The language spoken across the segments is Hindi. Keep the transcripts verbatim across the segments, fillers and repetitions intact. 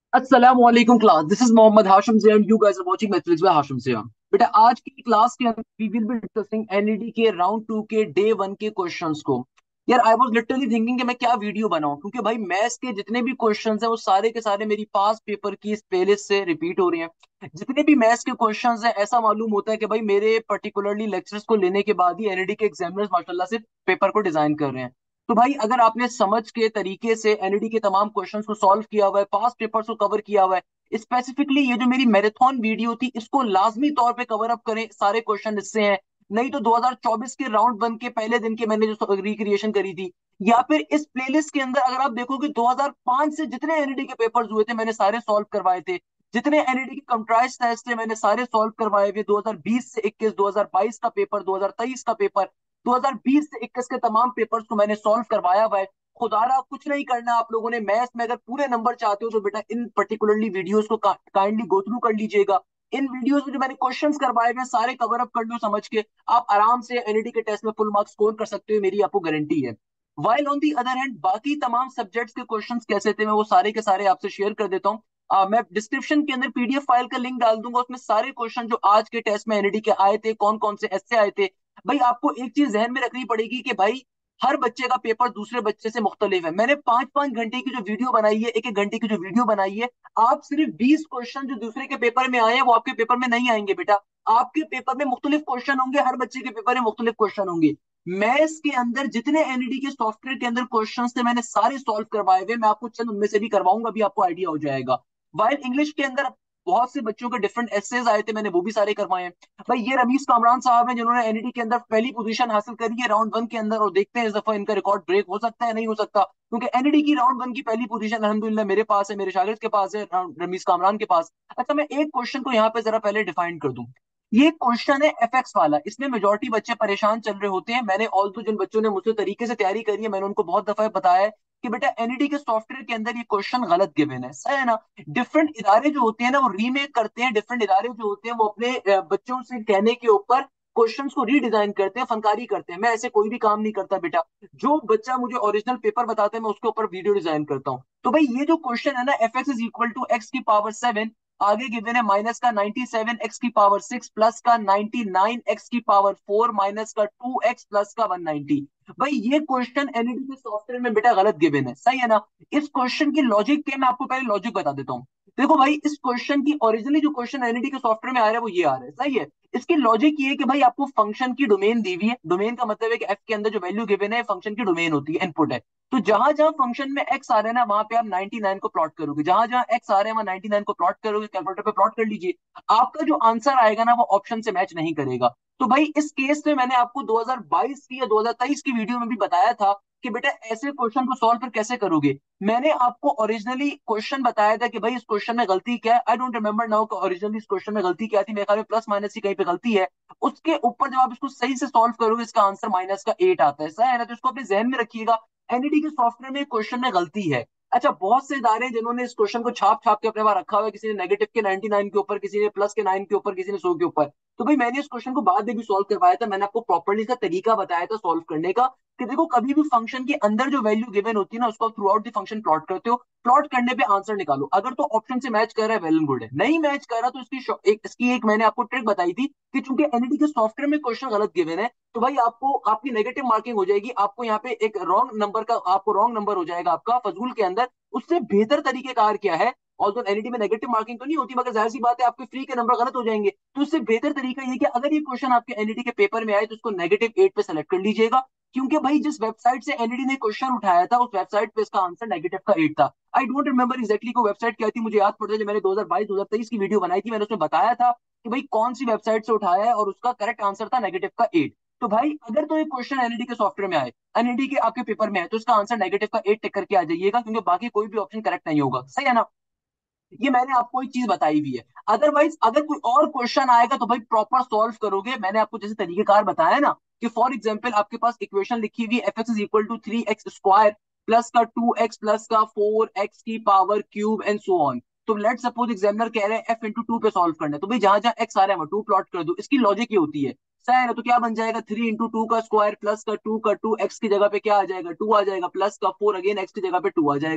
अस्सलाम वालेकुम class, this is Mohammad Hashim Zia and you guys are watching mathematics by Hashim Zia. बेटा, आज की क्लास के अंदर we will be discussing NED के राउंड टू के डे वन के क्वेश्चंस को। यार, आई वाज लिटरली थिंकिंग कि मैं क्या वीडियो बनाऊं, क्योंकि भाई मैथ्स के जितने भी क्वेश्चंस हैं वो सारे के सारे मेरी पास पेपर की इस प्लेलिस्ट से रिपीट हो रहे हैं। जितने भी मैथ्स के क्वेश्चंस हैं, ऐसा मालूम होता है कि भाई मेरे पर्टिकुलरली लेक्चर्स को लेने के बाद ही एनईडी के एग्जामिनर्स माशाल्लाह से पेपर को डिजाइन कर रहे हैं। तो भाई, अगर आपने समझ के तरीके से एनईडी के तमाम क्वेश्चंस को सॉल्व किया हुआ है, पास्ट पेपर्स को कवर किया हुआ है, स्पेसिफिकली ये जो मेरी मैराथन वीडियो थी इसको लाजमी तौर पे कवर अप करें, सारे क्वेश्चन इससे हैं। नहीं तो दो हज़ार चौबीस के राउंड वन के पहले दिन के मैंने जो रिक्रिएशन करी थी, या फिर इस प्लेलिस्ट के अंदर अगर आप देखोगे दो हज़ार पाँच से जितने एनईडी के पेपर्स हुए थे मैंने सारे सॉल्व करवाए थे। जितने एनईडी के कंप्राइज टेस्ट थे मैंने सारे सॉल्व करवाए हुए। दो हज़ार बीस से इक्कीस, दो हज़ार बाईस का पेपर, दो हज़ार तेईस का पेपर, दो हज़ार बीस से इक्कीस के तमाम पेपर्स को मैंने सॉल्व करवाया हुआ है। खुदारा कुछ नहीं करना आप लोगों ने, मैथ्स में अगर पूरे नंबर चाहते हो तो बेटा इन पर्टिकुलरली वीडियोस को काइंडली गो थ्रू कर लीजिएगा। इन वीडियोस में जो मैंने क्वेश्चंस करवाए हुए सारे कवर अप कर लो, समझ के आप आराम से एनईडी के टेस्ट में फुल मार्क्स स्कोर कर सकते हो, मेरी आपको गारंटी है। While on the other hand, बाकी तमाम सब्जेक्ट्स के क्वेश्चंस कैसे थे मैं वो सारे के सारे आपसे शेयर कर देता हूँ। आ, मैं डिस्क्रिप्शन के अंदर पीडीएफ फाइल का लिंक डाल दूंगा, उसमें सारे क्वेश्चन जो आज के टेस्ट में एनईडी के आए थे, कौन कौन से ऐसे आए थे। भाई, आपको एक चीज जहन में रखनी पड़ेगी कि भाई हर बच्चे का पेपर दूसरे बच्चे से मुख्तलिफ है। मैंने पांच पांच घंटे की जो वीडियो बनाई है, एक एक घंटे की जो वीडियो बनाई है, आप सिर्फ बीस क्वेश्चन जो दूसरे के पेपर में आए हैं वो आपके पेपर में नहीं आएंगे बेटा। आपके पेपर में मुख्तलिफ क्वेश्चन होंगे, हर बच्चे के पेपर में मुख्तलिफ क्वेश्चन होंगे। मैथ्स के अंदर जितने एनईडी के सॉफ्टवेयर के अंदर क्वेश्चंस थे मैंने सारे सॉल्व करवाए हुए, मैं आपको चंद उनमें से भी करवाऊंगा, अभी आपको आइडिया हो जाएगा। वाइल इंग्लिश के अंदर बहुत से बच्चों के डिफरेंट एसेज आए थे, मैंने वो भी सारे करवाए हैं। भाई, ये रमीज कामरान साहब हैं जिन्होंने एनईडी के अंदर पहली पोजीशन हासिल करी है राउंड वन के अंदर, और देखते हैं इस दफा इनका रिकॉर्ड ब्रेक हो सकता है नहीं हो सकता, क्योंकि एनईडी की राउंड वन की पहली पोजीशन अल्हम्दुलिल्लाह मेरे पास है, मेरे शागिर्द के पास है, रमीज कामरान के पास। अच्छा, मैं एक क्वेश्चन को यहाँ पे जरा पहले डिफाइन कर दूं। ये क्वेश्चन है एफएक्स वाला, इसमें मेजोरिटी बच्चे परेशान चल रहे होते हैं। मैंने ऑल तो जिन बच्चों ने मुझसे तरीके से तैयारी करी है मैंने उनको बहुत दफा बताया है कि बेटा एनईडी के सॉफ्टवेयर के अंदर ये क्वेश्चन गलत गिवन है, सही है ना। डिफरेंट इदारे जो होते हैं ना वो रीमेक करते हैं, डिफरेंट इदारे जो होते हैं वो अपने अ, बच्चों से कहने के ऊपर क्वेश्चंस को रीडिजाइन करते हैं, फनकारी करते हैं। मैं ऐसे कोई भी काम नहीं करता बेटा। जो बच्चा मुझे ओरिजिनल पेपर बताता है मैं उसके ऊपर वीडियो डिजाइन करता हूँ। तो भाई, ये जो क्वेश्चन है ना, F X is equal to X की पावर सेवन, आगे गिवन है माइनस का नाइनटी सेवन एक्स की पावर सिक्स प्लस का नाइनटी नाइन एक्स की पावर फोर माइनस का टू एक्स प्लस का वन नाइनटी। भाई, ये क्वेश्चन एनईडी के सॉफ्टवेयर में बेटा गलत गिवन है, सही है ना। इस क्वेश्चन की लॉजिक क्या है, मैं आपको पहले लॉजिक बता देता हूँ। देखो भाई, इस क्वेश्चन की ओरिजिनली जो क्वेश्चन एनईडी के सॉफ्टवेयर में आ रहा है वो ये आ रहा है, सही है। इसकी लॉजिक ये है कि भाई आपको फंक्शन की डोमेन दी हुई है, डोमेन का मतलब है कि एफ के अंदर जो वैल्यू गिवन है फंक्शन की डोमेन होती है, इनपुट है। तो जहां जहां फंक्शन में एक्स आ रहा है ना वहां पे आप नाइनटी नाइन को प्लॉट करोगे, जहां जहां एक्स आ रहे हैं वहां नाइनटी नाइन को प्लॉट करोगे, कैलकुलेटर पे प्लॉट कर लीजिए। आपका जो आंसर आएगा ना वो ऑप्शन से मैच नहीं करेगा। तो भाई, इस केस में मैंने आपको दो हज़ार बाईस की या दो हज़ार तेईस की वीडियो में भी बताया था कि बेटा ऐसे क्वेश्चन को सॉल्व फिर कैसे करोगे। मैंने आपको ओरिजिनली क्वेश्चन बताया था कि भाई इस क्वेश्चन में गलती क्या है। आई डोंट रिमेंबर नाउ कि ओरिजिनली इस क्वेश्चन में गलती क्या थी, मेरे ख्याल में प्लस माइनस की कहीं पे गलती है। उसके ऊपर जब आप इसको सही से सॉल्व करोगे इसका आंसर माइनस का एट आता है, सही है ना। तो इसको अपने जहन में रखिएगा, एनईडी के सॉफ्टवेयर में क्वेश्चन में गलती है। अच्छा, बहुत से इदारे हैं जिन्होंने इस क्वेश्चन को छाप छाप के अपने वहां रखा हुआ है, किसी ने नेगेटिव के नाइनटी नाइन के ऊपर, किसी ने प्लस के नाइन के ऊपर, किसी ने सौ के ऊपर। तो भाई, मैंने इस क्वेश्चन को बाद में भी सॉल्व करवाया था, मैंने आपको प्रॉपर्ली इसका तरीका बताया था सॉल्व करने का, कि देखो कभी भी फंक्शन के अंदर जो वैल्यू गिवन होती है ना उसको throughout the function plot करते हो, प्लॉट करने पे आंसर निकालो। अगर तो ऑप्शन से मैच कर रहा है वेल एंड गुड है, नहीं मैच कर रहा तो इसकी शो- एक इसकी एक मैंने आपको ट्रिक बताई थी कि चूंकि एनईडी के सॉफ्टवेयर में क्वेश्चन गलत गिवन है तो भाई आपको आपकी नेगेटिव मार्किंग हो जाएगी, आपको यहाँ पे एक रॉन्ग नंबर का आपको रॉन्ग नंबर हो जाएगा आपका फजूल के अंदर। उससे बेहतर तरीकेकार क्या है, और तो एनईडी में नेगेटिव मार्किंग तो नहीं होती मगर जाहिर सी बात है आपके फ्री के नंबर गलत हो जाएंगे। तो उससे बेहतर तरीका ये कि अगर ये क्वेश्चन आपके एनईडी के पेपर में आए तो उसको नेगेटिव एट पे सेलेक्ट कर लीजिएगा, क्योंकि भाई जिस वेबसाइट से एनईडी ने क्वेश्चन उठाया था उस वेबसाइट पे इसका आंसर नेगेटिव का एट था। आई डोंट रिमेंबर एक्जैक्टली को वेबसाइट क्या थी, मुझे याद पड़ता है जब मैंने दो हज़ार बाईस दो हज़ार तेईस की वीडियो बनाई थी मैंने उसमें बताया था कि भाई कौन सी वेबसाइट से उठाया है, और उसका करेक्ट आंसर था नेगेटिव का एट। तो भाई, अगर तो एक क्वेश्चन एनईडी के सॉफ्टवेयर में आए, एनईडी के आपके पेपर में है, तो इसका आंसर नेगेटिव का एट टिक करके आ जाइएगा, क्योंकि बाकी कोई भी ऑप्शन करेक्ट नहीं होगा, सही है ना। ये मैंने आपको एक चीज बताई हुई है। अदरवाइज अगर कोई और क्वेश्चन आएगा तो भाई प्रॉपर सॉल्व करोगे, मैंने आपको जैसे तरीकेकार बताया ना, कि फॉर एग्जाम्पल आपके पास इक्वेशन लिखी हुई F X is equal to three X square plus का टू एक्स प्लस का फोर एक्स की power cube and so on. तो लेट सपोज एग्जामिनर कह रहे हैं एफ इंटू टू पे सॉल्व करना है, तो भाई जहां जहां एक्स आ रहा है वहां टू प्लॉट कर दो। इसकी लॉजिक ये होती है, सही है ना। तो क्या बन जाएगा, थ्री इंटू टू का स्क्वायर प्लस का टू का टू, एक्स की जगह पे क्या आ जाएगा, टू आ जाएगा, प्लस का फोर अगेन एक्स की जगह पे टू आ जाएगा।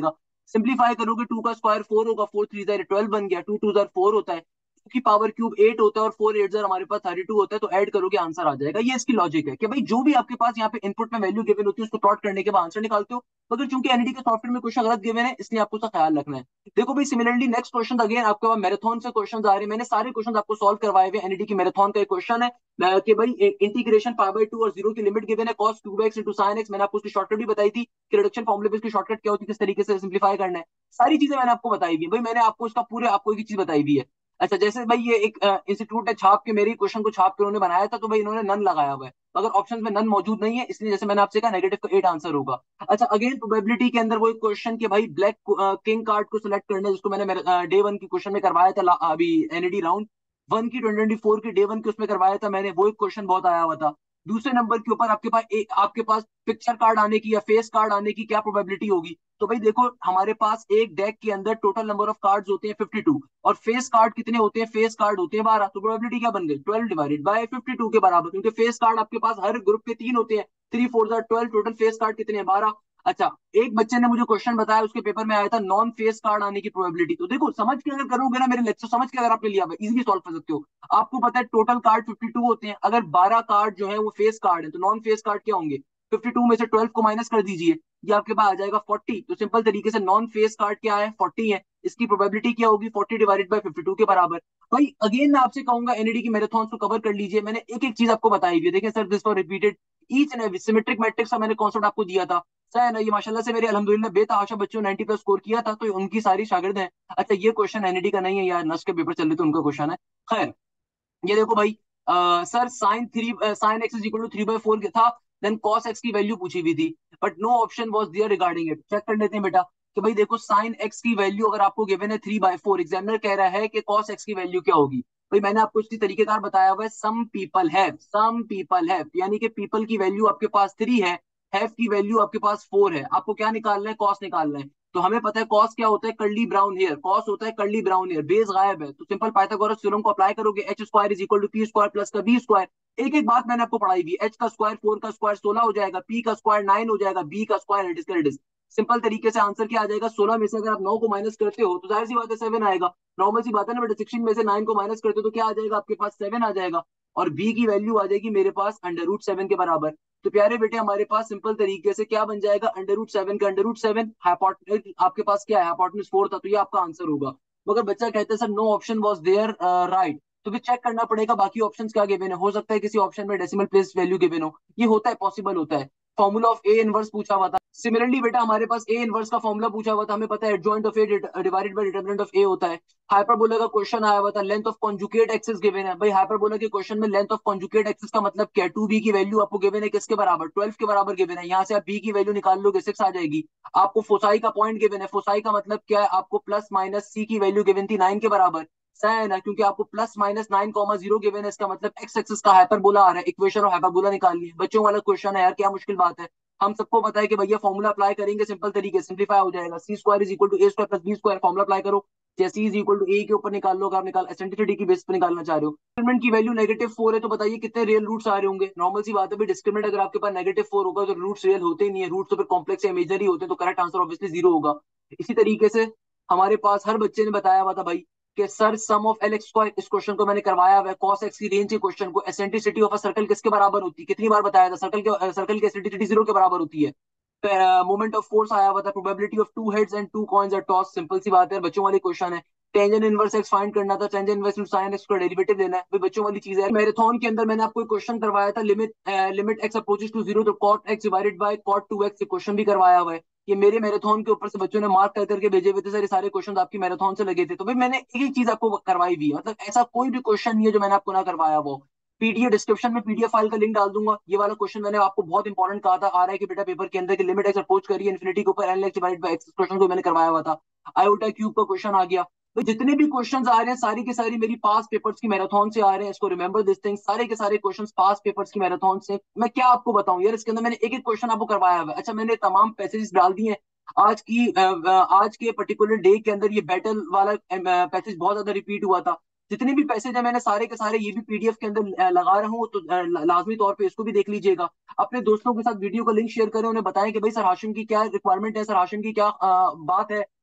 सिंप्लीफाई करोगे, टू का स्क्वायर फोर होगा, फोर थ्री जार ट्वेल्व बन गया, टू टू जार फोर होता है, टू की पावर क्यूब एट होता है, और फोर एट जार हमारे पास थर्टी टू होता है, तो ऐड करोगे आंसर आ जाएगा। ये इसकी लॉजिक है कि भाई जो भी आपके पास यहाँ पे इनपुट में वैल्यू गिवन होती है उसको प्लॉट करने के बाद आंसर निकालते हो, मगर चूंकि एनईडी के सॉफ्टवेयर में क्वेश्चन गलत गिवन है इसलिए आपको उसका ख्याल रखना है। देखो भाई सिमिलरली नेक्स्ट क्वेश्चन अगेन आपके पास मैराथन से क्वेश्चन आ रहे हैं, मैंने सारे क्वेश्चन आपको सॉल्व करवाए हुए। एनईडी की मैराथन का एक क्वेश्चन है अ, कि भाई इंटीग्रेशन पाई बाय टू और जीरो की लिमिट गिवन है cos cube X into sine X, मैंने आपको उसकी शॉर्टकट भी बताई थी कि रिडक्शन फॉर्मूले पे इसकी शॉर्टकट क्या होती है, किस तरीके से सिंप्लीफाई करना है, सारी चीजें मैंने आपको बताई हुई है भाई। मैंने आपको इसका पूरे आपको एक चीज बताई हुई है। अच्छा जैसे भाई ये एक इंस्टीट्यूट ने छाप के मेरे क्वेश्चन को छाप के उन्होंने बनाया था, तो भाई इन्होंने नन लगाया हुआ है, मगर ऑप्शन में नन मौजूद नहीं है, इसलिए जैसे मैंने आपसे कहा नेगेटिव का एट आंसर होगा। अच्छा अगेन प्रोबेबिलिटी के अंदर वो एक क्वेश्चन कि भाई ब्लैक किंग कार्ड को सिलेक्ट करना है, जिसको मैंने डे वन की क्वेश्चन में करवाया था, अभी एनईडी राउंड वन की ट्वेंटी ट्वेंटी फोर की डे वन के उसमें करवाया था मैंने, वो एक क्वेश्चन बहुत आया हुआ था। दूसरे नंबर के ऊपर आपके पास एक आपके पास पिक्चर कार्ड आने की या फेस कार्ड आने की क्या प्रोबेबिलिटी होगी, तो भाई देखो हमारे पास एक डेक के अंदर टोटल नंबर ऑफ कार्ड्स होते हैं फिफ्टी टू, और फेस कार्ड कितने होते हैं, फेस कार्ड होते हैं बारह, तो प्रोबेबिलिटी क्या बन गई, twelve divided by fifty two के बराबर, क्योंकि फेस कार्ड आपके पास हर ग्रुप के तीन होते हैं, थ्री फोर जार ट्वेल्व, टोटल फेस कार्ड कितने हैं, बारह। अच्छा एक बच्चे ने मुझे क्वेश्चन बताया उसके पेपर में आया था नॉन फेस कार्ड आने की प्रोबेबिलिटी, तो देखो समझ के अगर करोगे ना मेरे लेक्चर, समझ के अगर आपने लिया इजीली सॉल्व कर सकते हो। आपको पता है टोटल कार्ड फिफ्टी टू होते हैं, अगर बारह कार्ड जो है वो फेस कार्ड है तो नॉन फेस कार्ड क्या होंगे, फिफ्टी टू में से ट्वेल्व को माइनस कर दीजिए, ये आपके पास आ जाएगा फोर्टी, तो सिंपल तरीके से नॉन फेस कार्ड क्या है, फोर्टी है, इसकी प्रोबेबिलिटी क्या होगी, forty divided by fifty two के बराबर। भाई अगेन मैं आपसे कहूंगा एनईडी की मैराथन को कवर कर लीजिए, मैंने एक एक चीज आपको बताई हुई है, देखिए sir this for repeated each and every symmetric matrix का मैंने कॉन्सेप्ट आपको दिया था सर, ये माशाल्लाह से मेरे अल्हम्दुलिल्लाह बेतहाशा बच्चों नाइंटी प्लस स्कोर किया था, तो उनकी सारी शागिर्द हैं। अच्छा ये क्वेश्चन एनईडी का नहीं है यार, नस्ट के पेपर चल रहे थे उनका क्वेश्चन है। खैर ये देखो भाई आ, sir sine three sine X is equal to three by four था, देन कॉस एक्स की वैल्यू पूछी हुई थी, but no option was there regarding it. Check कर लेते हैं बेटा कि भाई देखो साइन एक्स की वैल्यू अगर आपको गिवन है थ्री बाई फोर, एग्जामिनर कह रहा है कि कॉस एक्स की वैल्यू क्या होगी। भाई मैंने आपको इसकी तरीकेकार बताया हुआ है, some people have, some people have यानी कि पीपल की वैल्यू आपके पास थ्री है, हैव की वैल्यू आपके पास फोर है, आपको क्या निकालना है, कॉस निकालना है। तो हमें पता है कॉस क्या होता है, कर्ली ब्राउन हेयर, कॉस होता है कर्ली ब्राउन हेयर, बेस गायब है, तो सिंपल पाइथागोरस थ्योरम को अप्लाई करोगे, H square is equal to P square plus का बी स्क्वायर। एक एक बात मैंने आपको पढ़ाई भी, एच का स्क्वायर फोर का स्क्वायर सोलह हो जाएगा, पी का स्क्वायर नाइन हो जाएगा, बी का square eight square it. Simple तरीके से आंसर क्या आ जाएगा, सोलह में से अगर आप नौ को माइनस करते हो तो जाहिर सी बात है सेवन आएगा, नॉर्मल सी बात है ना बेटा, सिक्सटीन में से नाइन को माइनस करते हो तो क्या आ जाएगा आपके पास, सेवन आ जाएगा, और बी की वैल्यू आ जाएगी मेरे पास अंडर रूट सेवन के बराबर। तो प्यारे बेटे हमारे पास सिंपल तरीके से क्या बन जाएगा, अंडर रूट सेवन का अंडर रूट सेवन, आपके पास क्या है, हाइपोटेन्यूज फोर था, तो ये आपका आंसर होगा। मगर बच्चा कहते हैं sir no option was there right, तो फिर चेक करना पड़ेगा बाकी ऑप्शंस क्या गिवन है, हो सकता है किसी ऑप्शन में डेसिमल प्लेस वैल्यू गिवन हो, ये होता है, पॉसिबल होता है। फॉर्मूला ऑफ ए इनवर्स पूछा हुआ था, सिमिलरली बेटा हमारे पास ए इनवर्स का फॉर्मूला पूछा हुआ था, हमें पता है adjoint of A divided by determinant of A होता है। हाइपरबोला का क्वेश्चन आया हुआ था, length of conjugate axis given है, भाई हाइपरबोला के क्वेश्चन में लेंथ ऑफ कॉन्जुगेट एक्सिस का मतलब क्या है, टू बी की वैल्यू आपको गिवन है किसके बराबर, ट्वेल्व के बराबर गिवन है, यहाँ से आप बी की वैल्यू निकाल लोगे सिक्स आ जाएगी। आपको फोसाई का पॉइंट गिवन है, फोसाई का मतलब क्या है, आपको प्लस माइनस सी की वैल्यू गिवन थी नाइन के बराबर, सही है ना, क्योंकि आपको plus minus nine comma zero given है, इसका मतलब एक्स एक्सिस का हाइपरबोला आ रहा है, इक्वेशन और हाइपरबोला निकालनी है। बच्चों वाला क्वेश्चन है यार, क्या मुश्किल बात है, हम सबको पता है कि भैया फॉर्मूला अप्लाई करेंगे सिंपल तरीके सिंप्लीफाई हो जाएगा, C square is equal to A square plus B square, formula apply करो, जैसे इज इक्वल टू ए के ऊपर निकाल लो, अगर आप निकाल एसेंट्रिसिटी की बेस पर निकालना चाह रहे हो। डिस्क्रिमिनेंट की वैल्यू नेगेटिव फोर है, तो बताइए कितने रियल रूट्स आ रहे होंगे, नॉर्मल सी बात है भाई, डिस्क्रिमिनेंट अगर आपके पास नेगेटिव फोर होगा तो रूट्स रियल होते ही नहीं है, रूट्स तो फिर कॉम्प्लेक्स या इमेजनरी होते हैं, तो करेक्ट आंसर ऑब्वियसली जीरो होगा। इसी तरीके से हमारे पास हर बच्चे ने बताया हुआ था भाई कि sir sum of L X square, इस क्वेश्चन को मैंने करवाया हुआ है, कॉस एक्स की रेंज के क्वेश्चन को, एसेंट्रिसिटी ऑफ अ सर्कल किसके बराबर होती है, कितनी बार बताया था, सर्कल के सर्कल की एसेंट्रिसिटी जीरो के बराबर होती है। मोमेंट ऑफ फोर्स आया हुआ था, probability of two heads and two coins are toss, simple सी बात है, बच्चों वाली क्वेश्चन है। टेंजेंट इनवर्स एक्स फाइंड करना था, टेंजेंट इनवर्स साइन एक्स का डेरिवेटिव लेना है, भाई बच्चों वाली चीज है। मैराथन के अंदर मैंने आपको क्वेश्चन करवाया था, limit limit X approaches to zero, तो cot X divided by cot two X, question भी करवाया हुआ है। ये मेरे मैराथन के ऊपर से बच्चों ने मार्क कर करके भेजे हुए थे, सर ये सारे क्वेश्चन आपकी मैराथन से लगे थे, तो भाई मैंने एक एक चीज आपको करवाई भी है, मतलब ऐसा कोई भी क्वेश्चन नहीं है जो मैंने आपको ना करवाया वो। पीडीएफ डिस्क्रिप्शन में पीडीएफ फाइल का लिंक डाल दूंगा, ये वाला क्वेश्चन मैंने आपको बहुत इंपॉर्टेंट कहा था, आ रहा है कि बेटा पेपर के अंदर की लिमिट एक्स अप्रोच करिए इन्फिनिटी के ऊपर, N X divided by X, question को मैंने करवाया हुआ था। आयोटा क्यूब का क्वेश्चन आ गया। तो जितने भी क्वेश्चंस आ रहे हैं सारी के सारी मेरी पास पेपर्स की मैराथन से आ रहे हैं, इसको रिमेंबर दिस थिंग, सारे के सारे क्वेश्चंस पास पेपर्स की मैराथन से। मैं क्या आपको बताऊं यार, इसके अंदर मैंने एक एक क्वेश्चन आपको करवाया हुआ है। अच्छा मैंने तमाम पैसेज डाल दिए हैं आज की अ, अ, आज के पर्टिकुलर डे के अंदर, ये बैटल वाला पैसेज बहुत ज्यादा रिपीट हुआ था, जितने भी पैसेज है मैंने सारे के सारे ये भी पीडीएफ के अंदर अ, लगा रहा हूँ, तो अ, लाजमी तौर पे इसको भी देख लीजिएगा। अपने दोस्तों के साथ वीडियो का लिंक शेयर करें, उन्हें बताएं कि भाई सर हाशिम की क्या रिक्वायरमेंट है, सर हाशिम की क्या अ, बात है,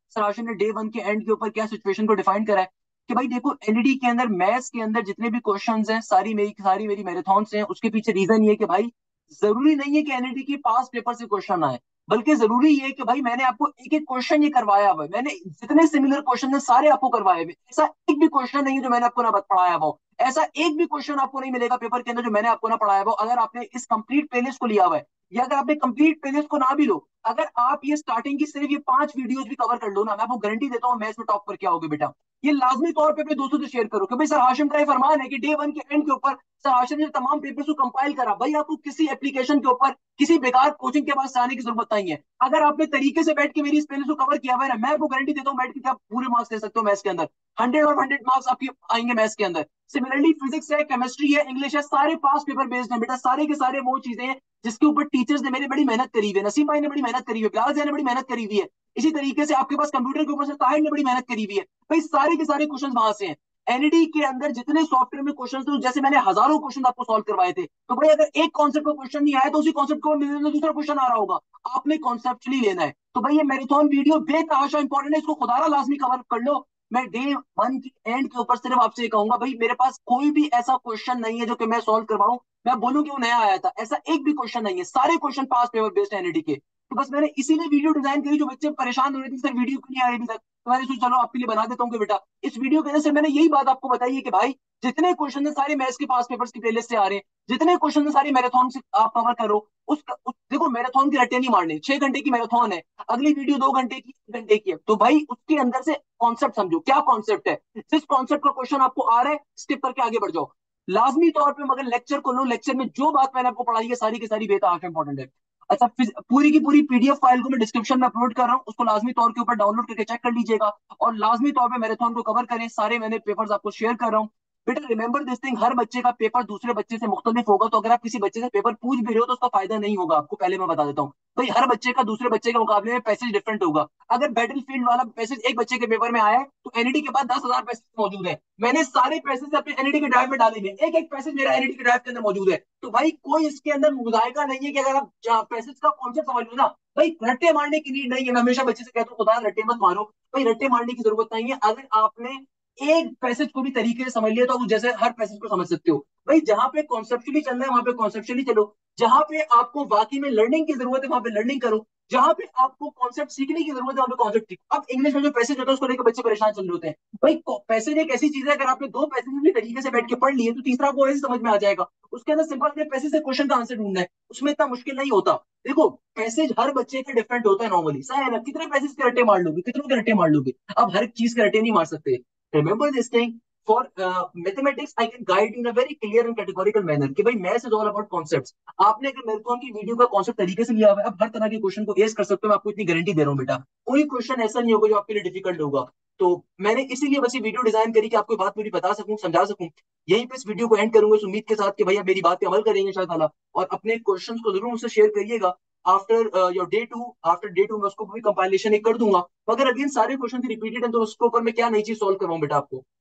सर हाशिम ने डे वन के एंड के ऊपर क्या सिचुएशन को डिफाइन करा है कि भाई देखो एनईडी के अंदर मैथ्स के अंदर जितने भी क्वेश्चंस हैं सारी मेरी सारी मेरी मैराथन्स हैं, उसके पीछे रीजन ये है कि भाई जरूरी नहीं है कि एनईडी की पास पेपर से क्वेश्चन आए, बल्कि जरूरी ये है कि भाई मैंने आपको एक एक क्वेश्चन ये करवाया हुआ है, मैंने जितने सिमिलर क्वेश्चन है सारे आपको करवाए हुए, ऐसा एक भी क्वेश्चन नहीं है जो मैंने आपको ना पढ़ाया हुआ हो, ऐसा एक भी क्वेश्चन आपको नहीं मिलेगा पेपर के अंदर जो मैंने आपको ना पढ़ाया हुआ हो, अगर आपने इस कंप्लीट प्लेलिस्ट को लिया हुआ है, या अगर आपने कंप्लीट प्लेलिस्ट को ना भी लो, अगर आप ये स्टार्टिंग की सिर्फ ये पांच वीडियोस भी कवर कर लो ना, मैं आपको गारंटी देता हूँ मैथ्स में टॉप करके आओगे बेटा। ये लाजमी तौर पे अपने दोस्तों से शेयर करो कि भाई सर हाशिम का ये फरमान है कि डे वन के एंड के ऊपर सर हाशिम ने तमाम पेपर्स को कंपाइल करा, भाई आपको किसी एप्लीकेशन के ऊपर किसी बेकार कोचिंग के पास आने की जरूरत नहीं है, अगर आपने तरीके से बैठ के मेरी इस प्लेलिस्ट को कवर किया हुआ है ना, मैं आपको गारंटी देता हूँ बैठ के आप पूरे मार्क्स ले सकते हो मैथ्स के अंदर, हंड्रेड और हंड्रेड मार्क्स आपके आएंगे मैथ्स के अंदर। सिमिलरली फिजिक्स है, केमिस्ट्री है, इंग्लिश है, सारे पास पेपर बेस्ड है बेटा, सारे के सारे वो चीजें हैं जिसके ऊपर टीचर्स ने मेरी बड़ी मेहनत करी हुई है, नसीम भाई ने बड़ी मेहनत करी हुई है, बिलाल ने बड़ी मेहनत करी हुई है, इसी तरीके से आपके पास कंप्यूटर के ऊपर से ताहिर ने बड़ी मेहनत करी हुई है, भाई सारे के सारे क्वेश्चन वहां से हैं। एनईडी के अंदर जितने सॉफ्टवेयर में क्वेश्चन थे, जैसे मैंने हजारों क्वेश्चन आपको सॉल्व करवाए थे, तो भाई अगर एक कॉन्सेप्ट का क्वेश्चन नहीं आया तो उसी कॉन्सेप्ट को दूसरा क्वेश्चन आ रहा होगा, आपने कॉन्सेप्चुअली लेना है। तो भाई ये मैराथन वीडियो बेतहाशा इंपॉर्टेंट है, इसको खुदारा लाजमी कवर कर लो। मैं डे वन की एंड के ऊपर सिर्फ आपसे ये कहूंगा भाई मेरे पास कोई भी ऐसा क्वेश्चन नहीं है जो कि मैं सॉल्व करवाऊं, मैं बोलूं कि वो नया आया था, ऐसा एक भी क्वेश्चन नहीं है, सारे क्वेश्चन पास पेपर बेस्ड है एनईडी के। तो बस मैंने इसीलिए वीडियो डिजाइन करी, जो बच्चे परेशान हो रहे थे सर वीडियो क्यों नहीं आ रही अभी तक, तो मैंने सोचा चलो आपके लिए बना देता हूँ कि बेटा इस वीडियो के अंदर से मैंने यही बात आपको बताई है कि भाई जितने क्वेश्चन है सारे मैथ्स के पास पेपर्स की प्लेलिस्ट से आ रहे हैं, जितने क्वेश्चन है सारे मैराथन से आप कवर करो। उस, उस देखो मैराथन की रट्टे नहीं मारने, छह घंटे की मैराथन है, अगली वीडियो दो घंटे की एक घंटे की है, तो भाई उसके अंदर से कॉन्सेप्ट समझो क्या कॉन्सेप्ट है, जिस कॉन्सेप्ट का क्वेश्चन आपको आ रहा है स्किप करके आगे बढ़ जाओ, लाजमी तौर पे। मगर लेक्चर को लो, लेक्चर में जो बात मैंने आपको पढ़ाई है सारी की सारी बेहद इंपॉर्टेंट है। अच्छा पूरी की पूरी पीडीएफ फाइल को मैं डिस्क्रिप्शन में अपलोड कर रहा हूँ, उसको लाजमी तौर के ऊपर डाउनलोड करके चेक कर लीजिएगा, और लाजमी तौर पे मैराथन को कवर करें, सारे मैंने पेपर्स आपको शेयर कर रहा हूँ। बेटा रिमेंबर दिस थिंग, हर बच्चे का पेपर दूसरे बच्चे से मुख्तलिफ होगा, तो अगर आप किसी बच्चे से पेपर पूछ भी रहे हो तो उसका फायदा नहीं होगा आपको, पहले मैं बता देता हूँ भाई हर बच्चे का दूसरे बच्चे के मुकाबले में पैसेज डिफरेंट होगा। अगर बैटल फील्ड वाला पैसेज एक बच्चे के पेपर में आया है तो एनईडी के पास दस हजार पैसेज मौजूद है, मैंने सारे पैसेज अपने एनईडी के ड्राइव में डाले हुए, एक एक पैसेज मेरा एनईडी के ड्राइव के अंदर मौजूद है, तो भाई कोई इसके अंदर मुजायका नहीं है कि अगर आप पैसेज का कॉन्सेप्ट समझ लो ना, भाई रट्टे मारने की नीड नहीं है। मैं हमेशा बच्चे से कहता हूँ खुदा रट्टे मत मारो, भाई रट्टे मारने की जरूरत नहीं है, अगर आपने एक पैसेज को भी तरीके से समझ लिया तो आप जैसे हर पैसेज को समझ सकते हो। भाई जहां पे कॉन्सेप्चुअली चलना है वहां पे कॉन्सेप्चुअली चलो, जहां पे आपको वाकई में लर्निंग की जरूरत है वहां पे लर्निंग करो, जहां पे आपको कॉन्सेप्ट सीखने की जरूरत है वहां पे कॉन्सेप्ट सीखो। अब इंग्लिश में जो पैसेज होता है उसको लेकर बच्चे परेशान चल रहे होते हैं, भाई पैसेज एक ऐसी चीज है, अगर आपने दो पैसेज भी तरीके से बैठ के पढ़ लिए तो तीसरा आपको ऐसे समझ में आ जाएगा, उसके अंदर सिंपल पैसेज से क्वेश्चन का आंसर ढूंढना है, उसमें इतना मुश्किल नहीं होता। देखो पैसेज हर बच्चे का डिफरेंट होता है नॉर्मली, सही है ना, कितने पैसेज के रट्टे मार लोगे, कितनों के रट्टे मार लोगे, अब हर चीज के रट्टे नहीं मार सकते। Remember this thing, for mathematics I can guide in a very clear and categorical manner कि भाई maths is all about concepts. आपने अगर मैराथन की वीडियो का कॉन्सेप्ट तरीके से लिया हुआ है, अब हर तरह के क्वेश्चन को एस कर सकते हो, मैं आपको इतनी गारंटी दे रहा हूँ बेटा, कोई क्वेश्चन ऐसा नहीं होगा जो आपके लिए डिफिकल्ट होगा। तो मैंने इसीलिए बस ये वीडियो डिजाइन करी कि आपको बात पूरी बता सकूं, समझा सकूं। यहीं पे इस वीडियो को एंड करूंगा इस उम्मीद के साथ कि भैया मेरी बात पे अमल करेंगे इंशाल्लाह, और अपने क्वेश्चंस को जरूर मुझसे शेयर करिएगा। After your day two after day two मैं उसको भी कंपाइलेशन एक कर दूंगा, तो अगर अगेन सारे क्वेश्चन रिपीटेड है तो उसके ऊपर मैं क्या नई चीज सॉल्व करवाऊं बेटा आपको।